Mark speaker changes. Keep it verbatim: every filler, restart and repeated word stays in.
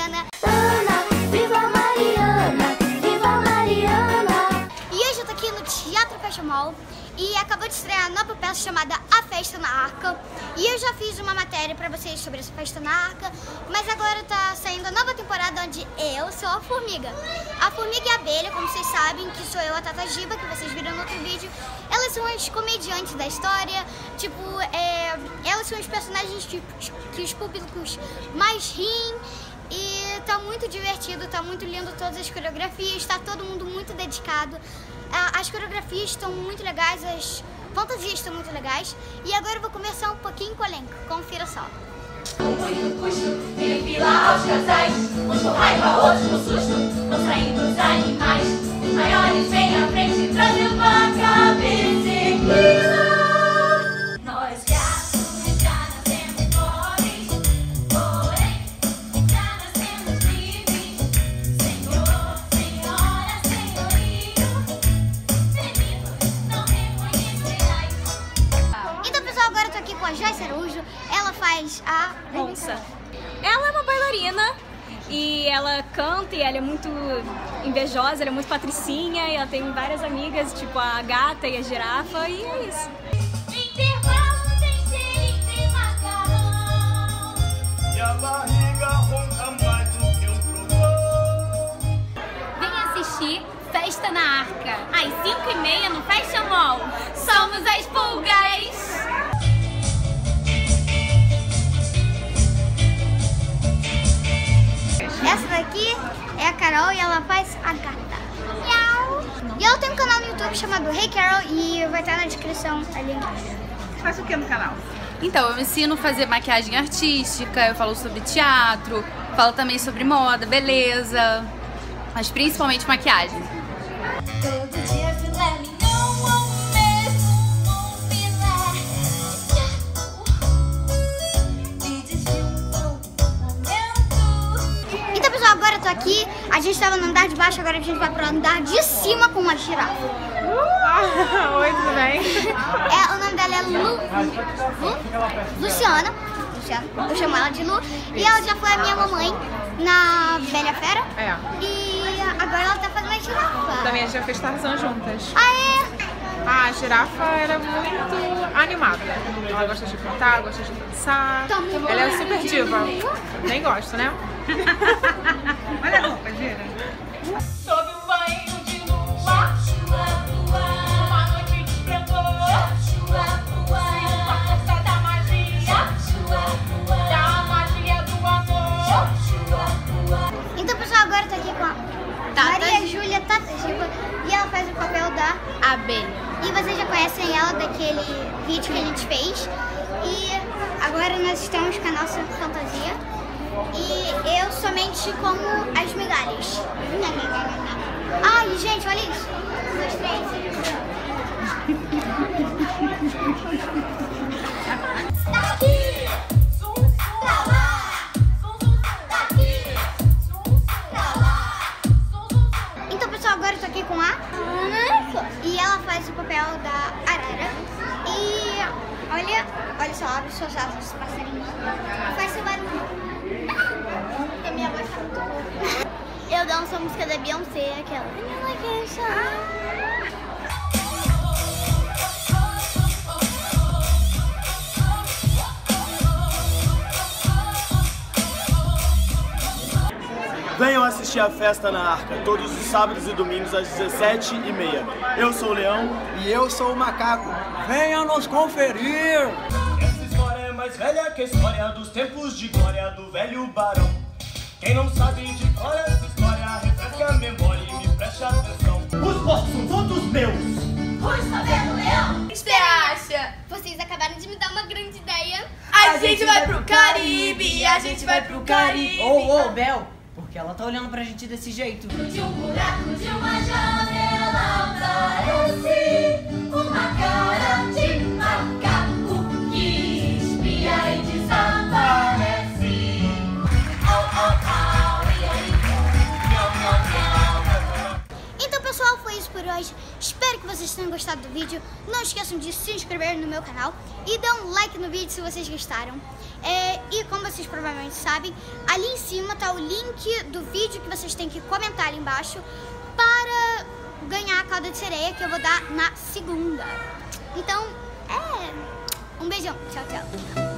Speaker 1: Mariana. Ana, viva Mariana, viva Mariana. E hoje eu tô aqui no Teatro Fashion Mall e acabou de estrear a nova peça chamada A Festa na Arca. E eu já fiz uma matéria pra vocês sobre essa festa na Arca, mas agora tá saindo a nova temporada onde eu sou a Formiga. A Formiga e a Abelha, como vocês sabem, que sou eu, a Tata Giba, que vocês viram no outro vídeo, elas são as comediantes da história, tipo, é, elas são os personagens que, que os públicos mais riem. E tá muito divertido, tá muito lindo todas as coreografias, tá todo mundo muito dedicado. As coreografias estão muito legais, as fantasias estão muito legais. E agora eu vou conversar um pouquinho com o elenco, confira só.
Speaker 2: Um puxo, ele fila aos casais, uns com raiva, outros no susto, não saindo dos animais. Os maiores vêm à frente, trazendo a cabeça equina. Nós gatos já nascemos pobres, porém já nascemos livres. Senhor, senhora, senhorio, meninos não reconhecerás.
Speaker 1: Então pessoal, agora eu tô aqui com a Joyce Araújo. Ela faz a...
Speaker 3: Onça. Ela é uma bailarina e ela canta e ela é muito invejosa, ela é muito patricinha e ela tem várias amigas, tipo a gata e a girafa, e é isso.
Speaker 2: Intervalo tem sempre macarrão
Speaker 4: E a barriga ronca mais do que um trovão.
Speaker 3: Vem assistir Festa na Arca, às cinco e meia no Fashion Mall. Somos as Pulgas!
Speaker 1: Essa daqui é a Carol e ela faz a gata. Miau. E ela tem um canal no YouTube chamado Hey Carol e vai estar na descrição ali embaixo.
Speaker 5: Faz o que no canal?
Speaker 6: Então, eu ensino a fazer maquiagem artística, eu falo sobre teatro, falo também sobre moda, beleza, mas principalmente maquiagem.
Speaker 2: todo dia filé mignon ou mesmo um filé de desfio um momento.
Speaker 1: Então pessoal, agora eu tô aqui, a gente tava no andar de baixo, agora a gente vai pro andar de cima com uma girafa.
Speaker 5: Uh! Oi, tudo bem?
Speaker 1: É, o nome dela é Lu, Lu? Luciana, Luciana, eu chamo ela de Lu, e ela já foi a minha mamãe na Bela Fera,
Speaker 5: É.
Speaker 1: e agora ela tá fazendo a girafa.
Speaker 5: Também a gente já fez Tarzan juntas.
Speaker 1: Ah, é?
Speaker 5: A girafa era muito animada. Ela gosta de cantar, gosta de dançar.
Speaker 1: Tá muito
Speaker 5: Ela é super diva. Nem gosto, né? Olha a roupa, gira.
Speaker 2: Sob um banho de lua, uma noite de esplendor, a força da magia, da magia do amor.
Speaker 1: Então pessoal, agora eu tô aqui com a Maria Júlia Tata Giba e ela faz o papel da
Speaker 3: Abelha.
Speaker 1: E vocês já conhecem ela daquele vídeo que a gente fez. E agora nós estamos com a nossa fantasia. E eu somente como as migalhas. Ai, gente, olha isso. Um, dois, três.
Speaker 2: Daqui, zum, zum, pra lá, zum, zum, daqui, zum, zum, pra lá, zum, zum.
Speaker 1: Então pessoal, agora eu tô aqui com a Ana. E ela faz o papel da Arara. E olha, olha só, abre suas asas, passarinho. Faz seu barulho. E minha voz tá muito boa. Eu danço a música da Beyoncé, aquela.
Speaker 4: Venham assistir a Festa na Arca, todos os sábados e domingos às dezessete e meia. Eu sou o Leão.
Speaker 7: E eu sou o Macaco. Venha nos conferir!
Speaker 4: Essa história é mais velha que a história dos tempos de glória do velho barão. Quem não sabe de cor essa história, refresca a memória e me preste atenção. Os postos são todos meus.
Speaker 2: Pois tá vendo, Leão?
Speaker 3: O que você acha?
Speaker 1: Vocês acabaram de me dar uma grande ideia.
Speaker 3: A gente vai pro Caribe, a gente vai pro Caribe.
Speaker 7: Ô, ô, Bel, porque ela tá olhando pra gente desse jeito.
Speaker 2: De um buraco de uma janela aparece uma cara de macaco que espia e desaparece. Au, au, au, e aí? Não, não, não.
Speaker 1: Então pessoal, foi isso por hoje. Espero que que vocês tenham gostado do vídeo. Não esqueçam de se inscrever no meu canal e dar um like no vídeo se vocês gostaram. É, e como vocês provavelmente sabem, ali em cima tá o link do vídeo que vocês têm que comentar ali embaixo para ganhar a cauda de sereia que eu vou dar na segunda. Então, é... um beijão. Tchau, tchau.